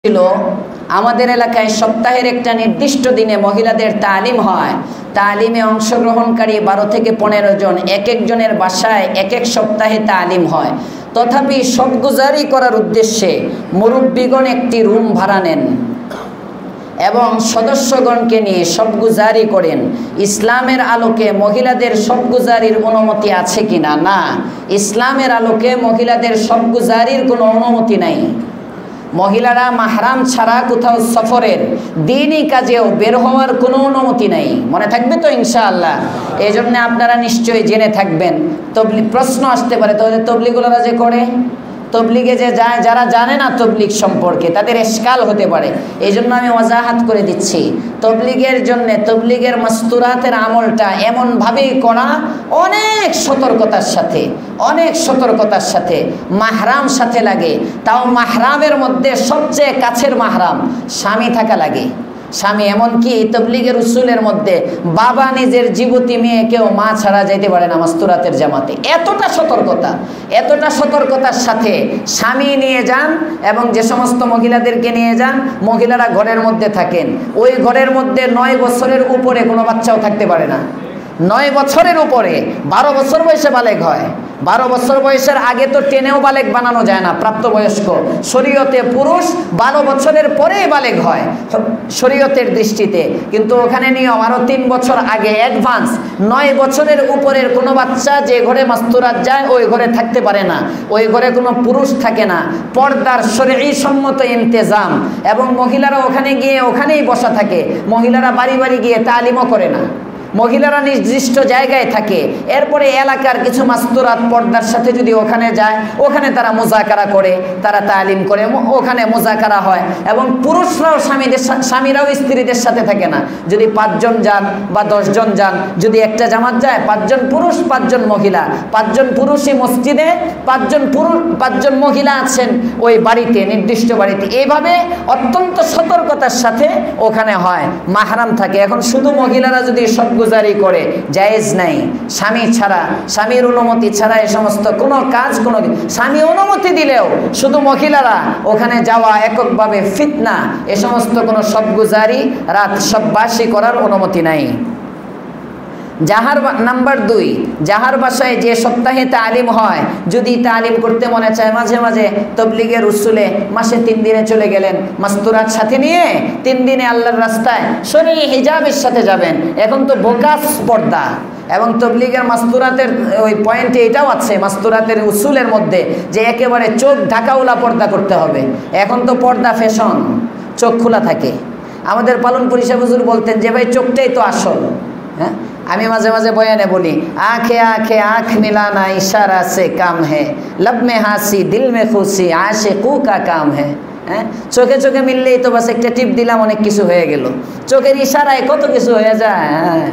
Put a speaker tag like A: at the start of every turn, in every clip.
A: ছিল আমাদের এলাকায় সপ্তাহের একটা নির্দিষ্ট দিনে মহিলাদের তালিম হয়। তালিমে অংশগ্রহণকারী 12 থেকে 15 জন, এক একজনের বাসায় এক এক সপ্তাহে তালিম হয়। তথাপি সবগুজারি করার উদ্দেশ্যে মুরব্বীগণ একটি রুম ভাড়া নেন এবং সদস্যগণকে নিয়ে সবগুজারি করেন। ইসলামের আলোকে মহিলাদের সবগুজারির অনুমতি আছে কিনা? না, ইসলামের আলোকে মহিলাদের সবগুজারির কোনো অনুমতি নাই। মহিলারা মাহরাম ছাড়া কোথাও সফরের দিনই কাজেও বের হওয়ার কোনো অনুমতি নাই। মনে থাকবে তো ইনশাআল্লাহ? এই জন্য আপনারা নিশ্চয়ই জেনে থাকবেন। তবলিগ প্রশ্ন আসতে পারে, তাহলে তবলিগুলোরা যে করে, তবলিগে যে যায়, যারা জানে না তবলিগ সম্পর্কে তাদের এশকাল হতে পারে। এই জন্য আমি ওয়াজাহাত করে দিচ্ছি, তবলিগের জন্য তবলিগের মাস্তুরাতের আমলটা এমনভাবেই করা, অনেক সতর্কতার সাথে, অনেক সতর্কতার সাথে, মাহরাম সাথে লাগে। তাও মাহরামের মধ্যে সবচেয়ে কাছের মাহরাম স্বামী থাকা লাগে। স্বামী, এমনকি তবলিগের উসুলের মধ্যে বাবা নিজের জীবতী মেয়েকেও মা ছাড়া যেতে পারে না মাস্তুরাতের জামাতে। এতটা সতর্কতা, এতটা সতর্কতার সাথে স্বামী নিয়ে যান এবং যে সমস্ত মহিলাদেরকে নিয়ে যান, মহিলারা ঘরের মধ্যে থাকেন। ওই ঘরের মধ্যে 9 বছরের উপরে কোনো বাচ্চাও থাকতে পারে না। 9 বছরের উপরে, 12 বছর বয়সে বালেগ হয়। 12 বছর বয়সের আগে তো টেনেও বালেগ বানানো যায় না, প্রাপ্তবয়স্ক। শরীয়তে পুরুষ 12 বছরের পরেই বালেগ হয় শরীয়তের দৃষ্টিতে, কিন্তু ওখানে নিয়ম আরও 3 বছর আগে অ্যাডভান্স। 9 বছরের উপরের কোনো বাচ্চা যে ঘরে মাস্তুরাত যায় ওই ঘরে থাকতে পারে না, ওই ঘরে কোনো পুরুষ থাকে না। পর্দার শরঈ সম্মত ইন্তেজাম, এবং মহিলারা ওখানে গিয়ে ওখানেই বসা থাকে। মহিলারা বাড়ি বাড়ি গিয়ে তালিমও করে না, মহিলারা নির্দিষ্ট জায়গায় থাকে। এরপরে এলাকার কিছু মাস্তুরাত পর্দার সাথে যদি ওখানে যায়, ওখানে তারা মুজাকারা করে, তারা তালিম করে, ওখানে মুজাকারা হয়। এবং পুরুষরাও স্বামীরাও স্ত্রীদের সাথে থাকে না। যদি 5 জন যান বা 10 জন যান, যদি একটা জামাত যায় 5 জন পুরুষ 5 জন মহিলা, 5 জন পুরুষই মসজিদে, 5 জন মহিলা আছেন ওই বাড়িতে, নির্দিষ্ট বাড়িতে। এইভাবে অত্যন্ত সতর্কতার সাথে ওখানে হয়, মাহরাম থাকে। এখন শুধু মহিলারা যদি গুজারি করে, জায়েজ নাই। স্বামী ছাড়া, স্বামীর অনুমতি ছাড়া এ সমস্ত কোনো কাজ, কোনো স্বামী অনুমতি দিলেও শুধু মহিলারা ওখানে যাওয়া এককভাবে ফিতনা, এ সমস্ত কোনো সবগুজারি রাত সববাসী করার অনুমতি নাই। যাহার নাম্বার 2, যাহার বাসায় যে সপ্তাহে তালিম হয়, যদি তালিম করতে মনে চায়, মাঝে মাঝে তবলিগের উসুলে মাসে 3 দিনে চলে গেলেন, মাস্তুরাত সাথে নিয়ে 3 দিনে আল্লাহর রাস্তায় শরঈ হিজাবের সাথে যাবেন। এখন তো বোকাস পর্দা, এবং তবলিগের মাস্তুরাতের ওই পয়েন্টে এটাও আছে, মাস্তুরাতের উসুলের মধ্যে, যে একেবারে চোখ ঢাকাওয়ালা পর্দা করতে হবে। এখন তো পর্দা ফ্যাশন, চোখ খোলা থাকে। আমাদের পালন পরিষদ হুজুর বলতেন যে ভাই চোখটাই তো আসল। হ্যাঁ, আমি মাঝে মাঝে বয়ানে বলি, আঁখে আঁখে আঁখ মিলানা ইশারা সে কাম হে, लब में হাসি দিল में খুশি আশিকু কা কাম হে। হ্যাঁ, চোখে চোখে মিললেই তো বাস একটা টিপ দিলাম, অনেক কিছু হয়ে গেল। চোখের ইশারায় কত কিছু হয়ে যায়।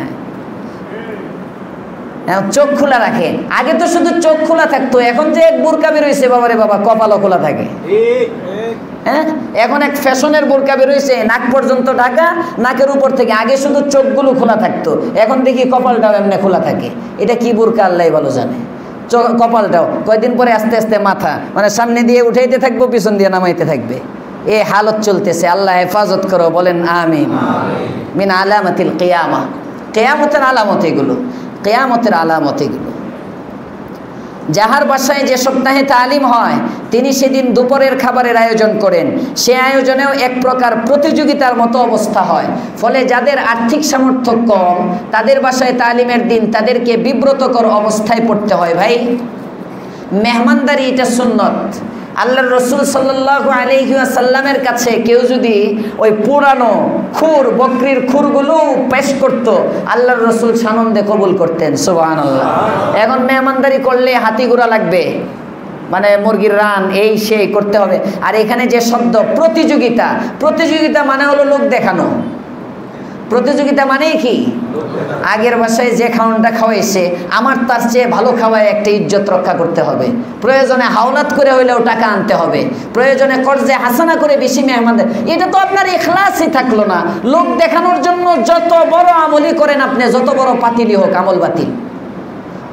A: হ্যাঁ, চোখ খোলা রাখে। আগে তো শুধু চোখ খোলা থাকতো, এখন যে এক বোরকা বেরোইছে, বাবারে বাবা, কপালও খোলা থাকে। হ্যাঁ, এখন এক ফ্যাশনের বোরকা বেরোইছে, নাক পর্যন্ত ঢাকা, নাকের উপর থেকে। আগে শুধু চোখগুলো খোলা থাকতো, এখন দেখি কপালটাও এমনি খোলা থাকে। এটা কি বোরকা আল্লাহ ভালো জানে। কপালটাও কয়েকদিন পরে আস্তে আস্তে মাথা, মানে সামনে দিয়ে উঠাইতে থাকবো, পিছন দিয়ে নামাইতে থাকবে। এ হালত চলতেছে, আল্লাহ হেফাজত করো, বলেন আমিন। মিন আলামাতিল কিয়ামা, কিয়ামতের আলামত এগুলো, কিয়ামতের আলামত এগুলো। যাহার বাসায় যে সপ্তাহে তালিম হয়, তিনি সেদিন দুপুরের খাবারের আয়োজন করেন। সে আয়োজনেও এক প্রকার প্রতিযোগিতার মতো অবস্থা হয়। ফলে যাদের আর্থিক সামর্থ্য কম, তাদের বাসায় তালিমের দিন তাদেরকে বিব্রতকর অবস্থায় পড়তে হয়। ভাই, মেহমানদারি এটা সুন্নত। আল্লাহর রসুল সাল্লাল্লাহু আলাইহি ওয়াসাল্লামের কাছে কেউ যদি ওই পুরানো খুর, বকরির খুরগুলো পেশ করত, আল্লাহর রসুল সানন্দে কবুল করতেন। সুবহানাল্লাহ। এখন মেহমানদারি করলে হাতি ঘোড়া লাগবে, মানে মুরগির রান, এই সেই করতে হবে। আর এখানে যে শব্দ প্রতিযোগিতা, প্রতিযোগিতা মানে হলো লোক দেখানো। প্রতিযোগিতা মানেই কি? আগের বাসায় যে খাওয়ানটা খাওয়াইছে, আমার তার চেয়ে ভালো খাওয়ায় একটা ইজ্জত রক্ষা করতে হবে। প্রয়োজনে হাওলাত করে হইলেও টাকা আনতে হবে, প্রয়োজনে কর্জে হাসানা করে বেশি মেহমানদের। এটা তো আপনার ইখলাসই থাকলো না। লোক দেখানোর জন্য যত বড় আমলই করেন আপনি, যত বড় পাতিলই হোক, আমল বাতিল।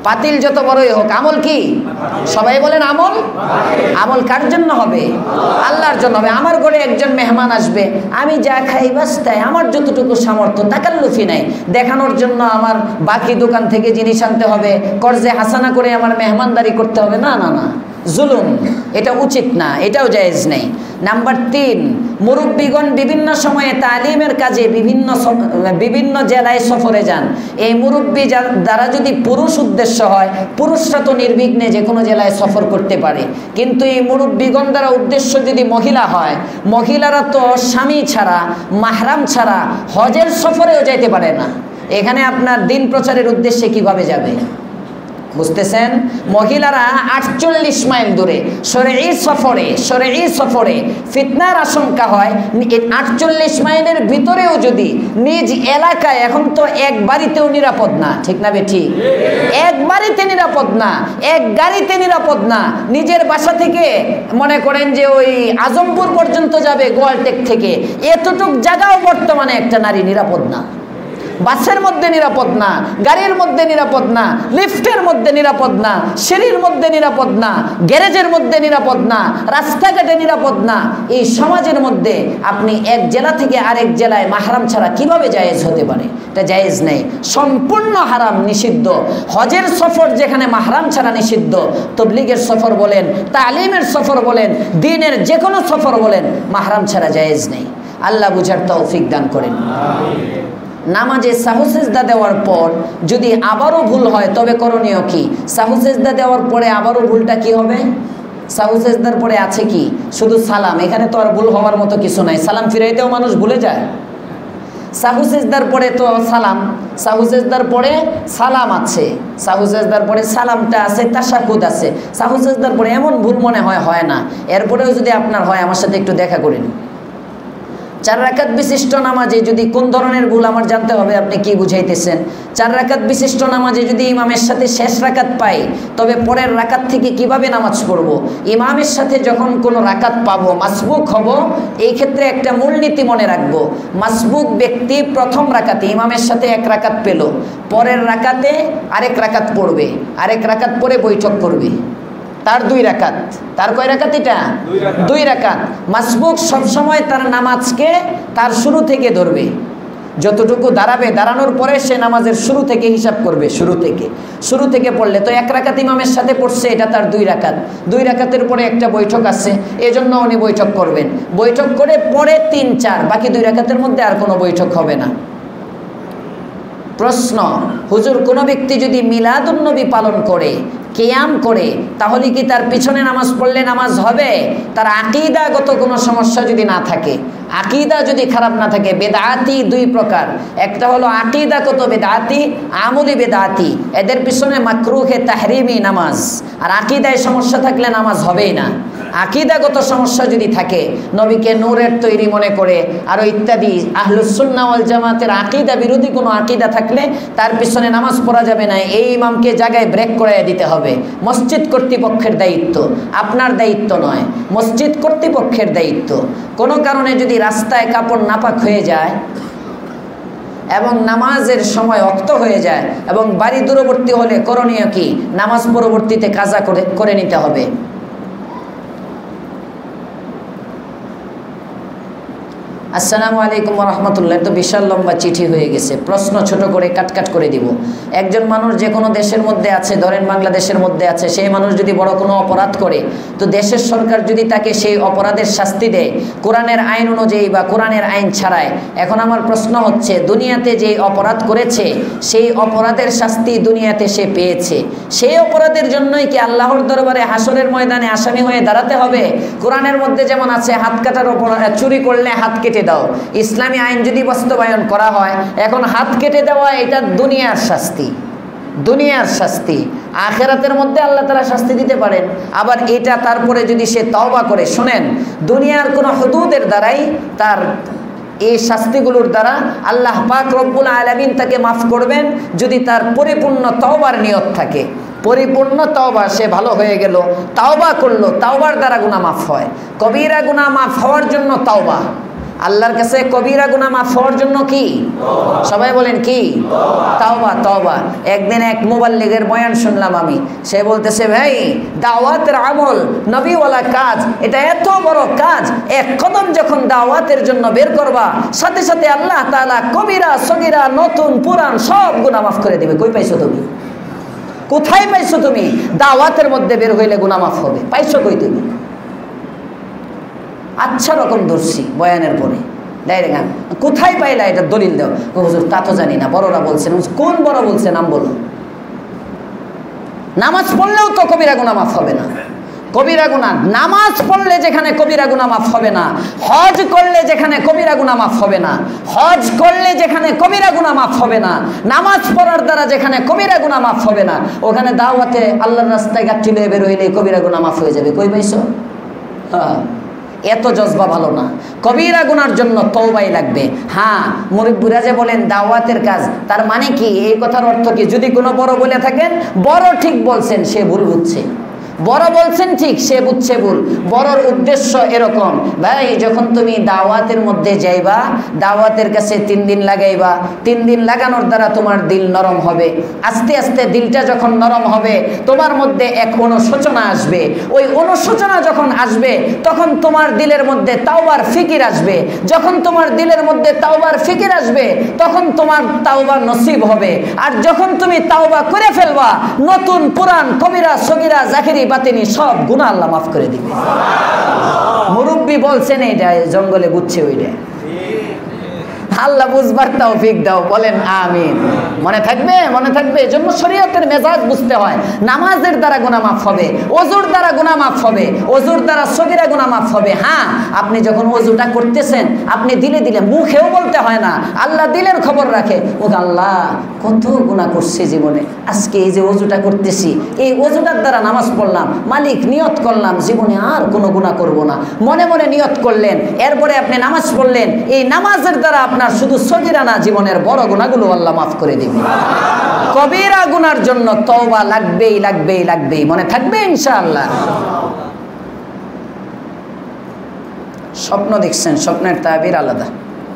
A: পাতিল যত বড়ই হোক, আমল কি? সবাই বলেন আমল। আমল কার জন্য হবে? আল্লাহর জন্য হবে। আমার ঘরে একজন মেহমান আসবে, আমি যা খাই বাস তাই, আমার যতটুকু সামর্থ্য, তাকাল্লুফি নাই, দেখানোর জন্য আমার বাকি দোকান থেকে জিনিস আনতে হবে, কর্জে হাসানা করে আমার মেহমানদারি করতে হবে, না না না, জুলুম, এটা উচিত না, এটাও জায়েজ নেই। নাম্বার 3, মুরব্বীগণ বিভিন্ন সময়ে তালিমের কাজে বিভিন্ন জেলায় সফরে যান। এই মুরব্বী দ্বারা যদি পুরুষ উদ্দেশ্য হয়, পুরুষরা তো নির্বিঘ্নে যে কোনো জেলায় সফর করতে পারে, কিন্তু এই মুরব্বীগণ দ্বারা উদ্দেশ্য যদি মহিলা হয়, মহিলারা তো স্বামী ছাড়া, মাহরাম ছাড়া হজের সফরেও যাইতে পারে না। এখানে আপনার দিন প্রচারের উদ্দেশ্যে কিভাবে যাবে? বুঝতেছেন? মহিলারা 48 মাইল দূরে শরঈ সফরে ফিতনার আশঙ্কা হয়। 48 মাইলের ভিতরেও যদি নিজ এলাকায়, এখন তো এক বাড়িতেও নিরাপদ না, ঠিক না বেঠিক? এক বাড়িতে নিরাপদ না, এক গাড়িতে নিরাপদ না। নিজের বাসা থেকে মনে করেন যে ওই আজমপুর পর্যন্ত যাবে গোয়ালটেক থেকে, এতটুক জায়গাও বর্তমানে একটা নারী নিরাপদ না। বাসের মধ্যে নিরাপদ না, গাড়ির মধ্যে নিরাপদ না, লিফটের মধ্যে নিরাপদ না, সিঁড়ির মধ্যে নিরাপদ না, গ্যারেজের মধ্যে নিরাপদ না, রাস্তাঘাটে নিরাপদ না। এই সমাজের মধ্যে আপনি এক জেলা থেকে আরেক জেলায় মাহরাম ছাড়া কিভাবে জায়েজ হতে পারে? এটা জায়েজ নেই, সম্পূর্ণ হারাম, নিষিদ্ধ। হজের সফর যেখানে মাহরাম ছাড়া নিষিদ্ধ, তবলিগের সফর বলেন, তালিমের সফর বলেন, দ্বীনের যে কোনো সফর বলেন, মাহরাম ছাড়া জায়েজ নেই। আল্লাহ বুঝার তৌফিক দান করেন। নামাজে সাহু সেজদা দেওয়ার পর যদি আবারও ভুল হয়, তবে করণীয় কি? সাহু সেজদা দেওয়ার পরে আবারও ভুলটা কি হবে? সাহু সেজদার পরে আছে কি? শুধু সালাম। এখানে তো আর ভুল হওয়ার মতো কিছু নাই, সালাম ফিরাইতেও মানুষ ভুলে যায়। সাহু সেজদার পরে তো সালাম, সাহু সেজদার পরে সালাম আছে, সাহু সেজদার পরে সালামটা আছে, তাশাহুদ আছে। সাহু সেজদার পরে এমন ভুল মনে হয় না। এরপরেও যদি আপনার হয়, আমার সাথে একটু দেখা করেন। 4 রাকাত বিশিষ্ট নামাজে যদি কোন ধরনের ভুল আমার জানতে হবে, আপনি কি বুঝাইতেছেন? 4 রাকাত বিশিষ্ট নামাজে যদি ইমামের সাথে শেষ রাকাত পাই, তবে পরের রাকাত থেকে কিভাবে নামাজ পড়ব? ইমামের সাথে যখন কোনো রাকাত পাবো, মাসবুক হব, এই ক্ষেত্রে একটা মূলনীতি মনে রাখবো। মাসবুক ব্যক্তি প্রথম রাকাতে ইমামের সাথে 1 রাকাত পেল, পরের রাকাতে আরেক রাকাত পড়বে, আরেক রাকাত পরে বৈঠক করবে, তার 2 রাকাত। তার কয় রাকাত? এটা 2 রাকাত। মাসবুক সবসময় তার নামাজকে তার শুরু থেকে ধরবে, যতটুকু দাঁড়াবে, দাঁড়ানোর পরে সে নামাজের শুরু থেকে হিসাব করবে। শুরু থেকে পড়লে তো 1 রাকাত ইমামের সাথে পড়ছে, এটা তার 2 রাকাত। 2 রাকাতের পরে একটা বৈঠক আছে, এজন্য উনি বৈঠক করবেন। বৈঠক করে পরে 3, 4, বাকি 2 রাকাতের মধ্যে আর কোনো বৈঠক হবে না। প্রশ্ন, হুজুর, কোনো ব্যক্তি যদি মিলাদুন নবী পালন করে, কিয়াম করে, তাহলে কি তার পিছনে নামাজ পড়লে নামাজ হবে? তার আকীদাগত কোনো সমস্যা যদি না থাকে, আকীদা যদি খারাপ না থাকে। বেদাতি 2 প্রকার, একটা হলো আকীদাগত বেদাতি, আমলি বেদাতি। এদের পিছনে মাকরুহে তাহরিমি নামাজ। আর আকীদায় সমস্যা থাকলে নামাজ হবেই না। আকীদাগত সমস্যা যদি থাকে, নবীকে নূরের তৈরি মনে করে আরও ইত্যাদি, আহলুস সুন্নাহ ওয়াল জামাতের আকীদা বিরোধী কোনো আকীদা থাকলে তার পিছনে নামাজ পড়া যাবে না। এই ইমামকে জায়গায় ব্রেক করাইয়া দিতে হবে। মসজিদ কর্তৃপক্ষের দায়িত্ব, আপনার দায়িত্ব নয়, মসজিদ কর্তৃপক্ষের দায়িত্ব। কোনো কারণে যদি রাস্তায় কাপড় নাপাক হয়ে যায় এবং নামাজের সময় অক্ত হয়ে যায় এবং বাড়ি দূরবর্তী হলে করণীয় কি? নামাজ পরবর্তীতে কাজা করে নিতে হবে। আসসালামু আলাইকুম রহমতুল্লাহ। তো বিশাল লম্বা চিঠি হয়ে গেছে, প্রশ্ন ছোট করে কাটকাট করে দিব। একজন মানুষ যে কোনো দেশের মধ্যে আছে, ধরেন বাংলাদেশের মধ্যে আছে, সেই মানুষ যদি বড় কোনো অপরাধ করে, তো দেশের সরকার যদি তাকে সেই অপরাধের শাস্তি দেয় কোরআনের আইন অনুযায়ী বা কোরআনের আইন ছাড়াই, এখন আমার প্রশ্ন হচ্ছে, দুনিয়াতে যেই অপরাধ করেছে সেই অপরাধের শাস্তি দুনিয়াতে সে পেয়েছে, সেই অপরাধের জন্যই কি আল্লাহর দরবারে হাসরের ময়দানে আসামি হয়ে দাঁড়াতে হবে? কোরআনের মধ্যে যেমন আছে হাত কাটার অপরাধ, চুরি করলে হাত কেটে দাও, ইসলামী আইন যদি বাস্তবায়ন করা হয়, এখন হাত কেটে দেওয়া এটা দুনিয়ার শাস্তি, দুনিয়ার শাস্তি। আখিরাতের মধ্যে আল্লাহ তাআলা শাস্তি দিতে পারেন। আবার এটা তারপরে যদি সে তওবা করে, শোনেন, দুনিয়ার কোনো হুদুদের দ্বারাই তার এই শাস্তিগুলোর দ্বারা আল্লাহ পাক রব্বুল আলামিন তাকে মাফ করবেন, যদি তার পরিপূর্ণ তওবার নিয়ত থাকে। পরিপূর্ণ তওবা, সে ভালো হয়ে গেল, তাওবা করলো, তাওবার দ্বারা গুনাহ মাফ হয়। কবিরা গুনাহ মাফ হওয়ার জন্য তাওবা, আল্লাহর কাছে কবিরা গুনাহ মাফ হওয়ার জন্য কি? সবাই বলেন কি? তাওবা। তাওবা। একদিন এক মুবাল্লিগের বয়ান শুনলাম আমি, সে বলতেছে ভাই দাওয়াতের আমল, নবীওয়ালা কাজ, এটা এত বড় কাজ, এক কদম যখন দাওয়াতের জন্য বের করবা সাথে সাথে আল্লাহ তাআলা কবিরা সগীরা নতুন পুরান সব গুনাহ মাফ করে দিবে। কই পাইছো তুমি? কোথায় পাইছো তুমি? দাওয়াতের মধ্যে বের হইলে গুনাহ মাফ হবে, পাইছো কই তুমি? আচ্ছা রকম ধরছি বয়ানের পরে ডাইরেক্ট কোথায় পাইলা এটা দলিল দাও। হুজুর তা তো জানি না, বড়রা বলছেন। কোন বড় বলছে নাম বলো। নামাজ পড়লেও তো কবিরা গুনাহ মাফ হবে না। কবিরা গুনাহ নামাজ পড়লে যেখানে কবিরা গুনাহ মাফ হবে না, হজ করলে যেখানে কবিরা গুনাহ মাফ হবে না, হজ করলে যেখানে কবিরা গুনাহ মাফ হবে না, নামাজ পড়ার দ্বারা যেখানে কবিরা গুনাহ মাফ হবে না, ওখানে দাওয়াতে আল্লাহর রাস্তায় গাঠি লয়ে বের হইলে কবিরা গুনাহ মাফ হয়ে যাবে। কই পাইছো? হ্যাঁ, এত জজবা ভালো না। কবিরা গুনার জন্য তওবাই লাগবে। হ্যাঁ, মুরব্বিরা যে বলেন দাওয়াতের কাজ, তার মানে কি? এই কথার অর্থ কি? যদি কোনো বড় বলে থাকেন, বড় ঠিক বলছেন, সে ভুল বুঝছে। বড় বলছেন ঠিক, সে বুঝছে ভুল। বড়র উদ্দেশ্য এরকম, ভাই যখন তুমি দাওয়াতের মধ্যে যাইবা, দাওয়াতের কাছে 3 দিন লাগাইবা, 3 দিন লাগানোর দ্বারা তোমার দিল নরম হবে। আস্তে আস্তে দিলটা যখন নরম হবে, তোমার মধ্যে এক অনুশোচনা আসবে। ওই অনুশোচনা যখন আসবে, তখন তোমার দিলের মধ্যে তাওবার ফিকির আসবে। যখন তোমার দিলের মধ্যে তাওবার ফিকির আসবে, তখন তোমার তাওবা নসিব হবে। আর যখন তুমি তাওবা করে ফেলবা, নতুন পুরান কবিরা সগীরা জাকিরি বাতিনি সব গুনাহ আল্লাহ মাফ করে দিবে। মুরব্বি বলছেন এইটা, জঙ্গলে বুঝছে ওইটা। আল্লাহ বুঝবার তৌফিক দাও, বলেন আমিন। মনে থাকবে? মনে থাকবে। এজন্য শরীয়তের মেজাজ বুঝতে হয়। নামাজের দ্বারা গুনাহ মাফ হবে, ওযুর দ্বারা গুনাহ মাফ হবে, ওযুর দ্বারা সগীরা গুনাহ মাফ হবে। হ্যাঁ, আপনি যখন ওযুটা করতেছেন, আপনি দিলে দিলে, মুখেও বলতে হয় না, আল্লাহ দিলের খবর রাখে। ও আল্লাহ কত গুনাহ করছি জীবনে, আজকে এই যে ওযুটা করতেছি, এই ওযুটার দ্বারা নামাজ পড়লাম, মালিক নিয়ত করলাম জীবনে আর কোনো গুনাহ করব না। মনে মনে নিয়ত করলেন, এরপরে আপনি নামাজ পড়লেন, এই নামাজের দ্বারা আপনার শুধু সগীরা না, জীবনের বড় গুনাহগুলো আল্লাহ মাফ করে দিবে। কবিরা গুনার জন্য তওবা লাগবেই লাগবেই লাগবেই। মনে থাকবে ইনশাআল্লাহ। স্বপ্ন দেখছেন, স্বপ্নের তাবির আলাদা।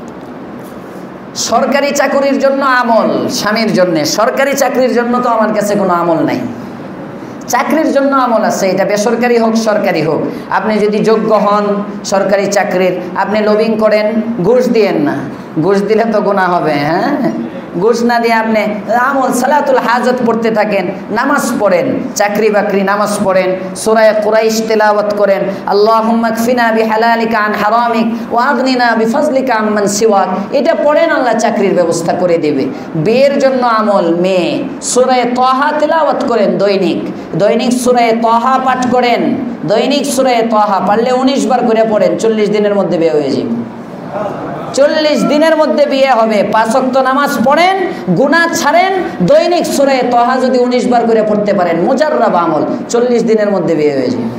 A: সরকারি চাকরির জন্য আমল, স্বামীর জন্য। সরকারি চাকরির জন্য তো আমার কাছে কোনো আমল নাই। চাকরির জন্য আমল আছে, এটা বেসরকারি হোক সরকারি হোক। আপনি যদি যোগ্য হন সরকারি চাকরির, আপনি লবিং করেন, ঘুষ দিয়েন না। ঘুষ দিলে তো গুনাহ হবে। হ্যাঁ, ঘুষ না দিয়ে আপনি আমল সালাতুল হাজত পড়তে থাকেন, নামাজ পড়েন, চাকরি বাকরি নামাজ পড়েন, সূরা কুরাইশ তেলাওয়াত করেন, আল্লাহুম্মা কফিনা বিহালালিকা আন হারামিক ওয়া আগনিনা বিফজলিকা আম্মান সিওয়াক, এটা পড়েন, আল্লাহ চাকরির ব্যবস্থা করে দেবে। বিয়ের জন্য আমল, মেয়ে সূরা তাহা তেলাওয়াত করেন, দৈনিক দৈনিক সূরা তাহা পাঠ করেন, দৈনিক সূরা তাহা পারলে 19 বার করে পড়েন, 40 দিনের মধ্যে বিয়ে হয়ে যাবে। 40 দিনের মধ্যে বিয়ে হবে। 5 ওয়াক্ত নামাজ পড়েন, গুনাহ ছাড়েন, দৈনিক সূরা তাহা যদি 19 বার করে পড়তে পারেন, মুজাররাব আমল, 40 দিনের মধ্যে বিয়ে হয়ে যাবে।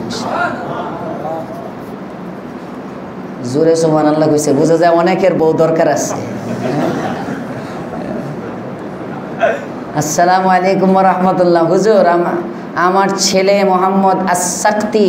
A: জোরে সুবহানাল্লাহ কইছে, বোঝা যায় অনেকের বউ দরকার আছে। আসসালামু আলাইকুম ওয়া রাহমাতুল্লাহ। হুজুর, আমার ছেলে মোহাম্মদ আস-সাকতি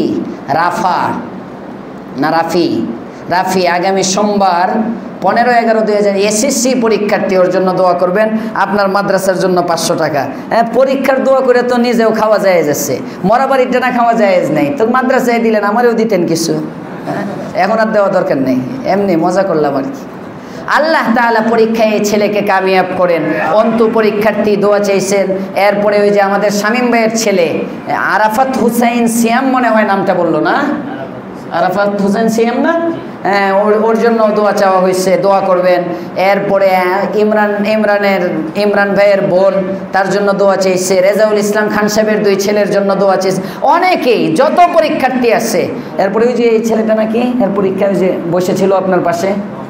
A: রাফি আগামী সোমবার 15/11/2000 এসএসসি পরীক্ষার্থী, ওর জন্য দোয়া করবেন। আপনার মাদ্রাসার জন্য 500 টাকা। হ্যাঁ, পরীক্ষার দোয়া করে তো নিজেও খাওয়া যায় যাচ্ছে, মরাবাড়িটা না খাওয়া যায় নেই তো, মাদ্রাসায় দিলেন, আমারও দিতেন কিছু। এখন আর দেওয়া দরকার নেই, এমনি মজা করলাম আর কি। আল্লাহ তাআলা পরীক্ষায় এই ছেলেকে কামিয়াব করেন। অন্তু পরীক্ষার্থী দোয়া চাইছেন। এরপরে ওই যে আমাদের শামীম ভাইয়ের ছেলে আরাফাত হুসাইন সিয়াম, মনে হয় নামটা বললো না, আরাফাত হুসাইন সিয়াম না? হ্যাঁ, ওর জন্য দোয়া চাওয়া হয়েছে, দোয়া করবেন। এরপরে ইমরান ভাইয়ের বোন, তার জন্য দোয়া চাইছে। রেজাউল ইসলাম খান সাহেবের 2 ছেলের জন্য দোয়া চাইছে। অনেকেই, যত পরীক্ষার্থী আছে। এরপরে ওই যে এই ছেলেটা নাকি এর পরীক্ষায় যে বসেছিল আপনার পাশে,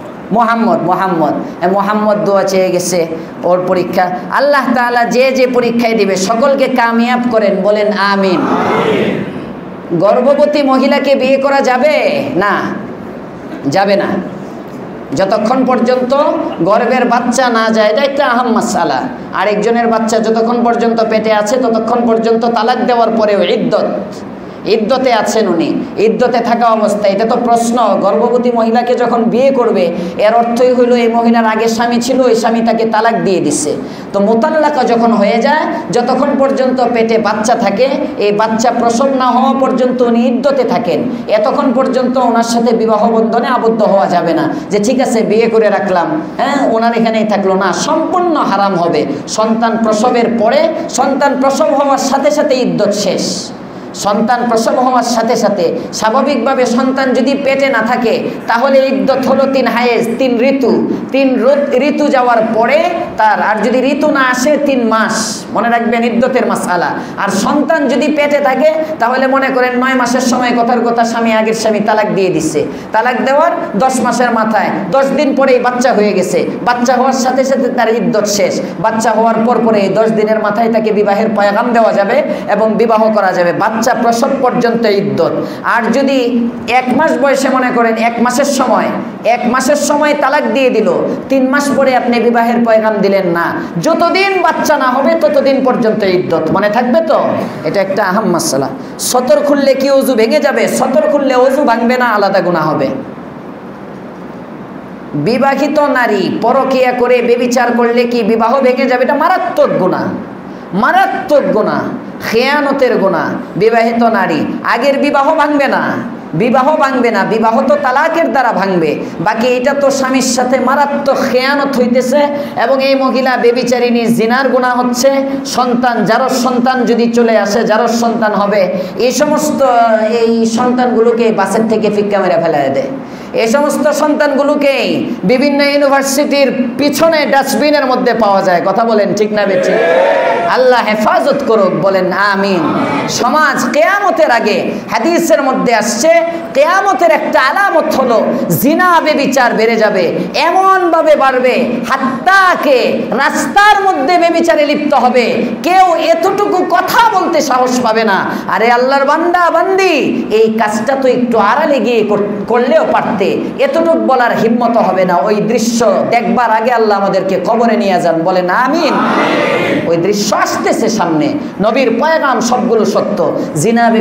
A: মোহাম্মদ দোয়া চেয়ে গেছে, ওর পরীক্ষা। আল্লাহ তাআলা যে যে পরীক্ষায় দিবে সকলকে কামিয়াব করেন, বলেন আমিন। গর্ভবতী মহিলাকে বিয়ে করা যাবে না? যাবে না, যতক্ষণ পর্যন্ত গর্ভের বাচ্চা না যায়। এটা একটা আহাম মাসআলা। আরেকজনের বাচ্চা যতক্ষণ পর্যন্ত পেটে আছে ততক্ষণ পর্যন্ত তালাক দেওয়ার পরেও ইদ্দত, ইদ্যতে আছেন উনি, ইদ্যতে থাকা অবস্থায়। এটা তো প্রশ্ন, গর্ভবতী মহিলাকে যখন বিয়ে করবে এর অর্থই হইল এই মহিলার আগে স্বামী ছিল, ওই স্বামী তাকে তালাক দিয়ে দিচ্ছে। তো মুতাল্লাকা যখন হয়ে যায়, যতক্ষণ পর্যন্ত পেটে বাচ্চা থাকে, এই বাচ্চা প্রসব না হওয়া পর্যন্ত উনি ইদ্যতে থাকেন। এতক্ষণ পর্যন্ত ওনার সাথে বিবাহ বন্ধনে আবদ্ধ হওয়া যাবে না, যে ঠিক আছে বিয়ে করে রাখলাম, হ্যাঁ ওনার এখানেই থাকলো না, সম্পূর্ণ হারাম হবে। সন্তান প্রসবের পরে, সন্তান প্রসব হওয়ার সাথে সাথে ইদ্যত শেষ। সন্তান প্রসব হওয়ার সাথে সাথে স্বাভাবিকভাবে সন্তান যদি পেটে না থাকে তাহলে ইদ্যত হলো 3 হায়েজ, 3 ঋতু। 3 ঋতু যাওয়ার পরে তার, আর যদি ঋতু না আসে 3 মাস, মনে রাখবেন ইদ্যতের মাসআলা। আর সন্তান যদি পেটে থাকে তাহলে মনে করেন 9 মাসের সময় কথার কথা স্বামী, আগের স্বামী তালাক দিয়ে দিচ্ছে, তালাক দেওয়ার 10 মাসের মাথায় 10 দিন পরেই বাচ্চা হয়ে গেছে, বাচ্চা হওয়ার সাথে সাথে তার ইদ্যত শেষ। বাচ্চা হওয়ার পরে 10 দিনের মাথায় তাকে বিবাহের পয়গাম দেওয়া যাবে এবং বিবাহ করা যাবে, বাচ্চা প্রসব পর্যন্ত ইদ্যত। আর যদি 1 মাস বয়সে, মনে করেন 1 মাসের সময় তালাক দিয়ে দিল, 3 মাস পরে আপনি বিবাহের পয়গাম দিলেন না, যতদিন বাচ্চা না হবে ততদিন পর্যন্ত ইদ্যত। মনে থাকবে তো? এটা একটা আহাম মাসআলা। সতর খুললে কি ওযু ভেঙে যাবে? সতর খুললে ওযু ভাঙবে না, আলাদা গুনাহ হবে। বিবাহিত নারী পরকিয়া করে ব্যভিচার করলে কি বিবাহ ভেঙে যাবে? এটা মারাত্মক গুনাহ, মারাত্মক গুনাহ, খেয়ানতের গুনাহ। বিবাহিত নারী, আগের বিবাহ ভাঙবে না, বিবাহ ভাঙবে না, বিবাহ তো তালাকের দ্বারা ভাঙবে। বাকি এটা তো স্বামীর সাথে মারাত্মক খেয়ানত হইতেছে এবং এই মহিলা ব্যভিচারিণী, জিনার গুনাহ হচ্ছে। সন্তান, জারজ সন্তান যদি চলে আসে, জারজ সন্তান হবে, এই সমস্ত এই সন্তানগুলোকে বাসের থেকে ফিক্কা মেরে ফেলায় দেয়। এই সমস্ত সন্তানগুলোকেই বিভিন্ন ইউনিভার্সিটির পিছনে ডাস্টবিনের মধ্যে পাওয়া যায়। কথা বলেন ঠিক না বেঠিক? আল্লাহ হেফাজত করুক, বলেন আমিন। সমাজ কিয়ামতের আগে, হাদিসের মধ্যে আসছে, কিয়ামতের একটা আলামত হলো জিনা ব্যভিচার বেড়ে যাবে, এমন ভাবে বাড়বে হাত্তাকে রাস্তার মধ্যে ব্যভিচারে লিপ্ত হবে, কেউ এতটুকু কথা বলতে সাহস পাবে না। আরে আল্লাহর বান্দা বান্দি, এই কাজটা তো একটু আড়ালে গিয়ে করলেও পারতে, এতটুকু বলার হিম্মত হবে না। ওই দৃশ্য দেখবার আগে আল্লাহ আমাদেরকে কবরে নিয়ে যান, বলেন আমিন। ওই দৃশ্য আসতেছে সামনে, নবীর পয়গাম সবগুলো সত্য। জিনা